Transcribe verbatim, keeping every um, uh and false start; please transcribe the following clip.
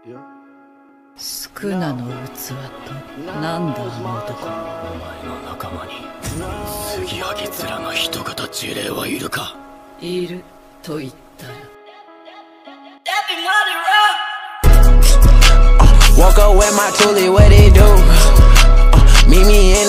スクナの器となんだあの男。お前の仲間に継ぎはぎ面の人型呪霊はいるか。いると言ったら。 Woke up with my toolie, what it do? Uh, meet me in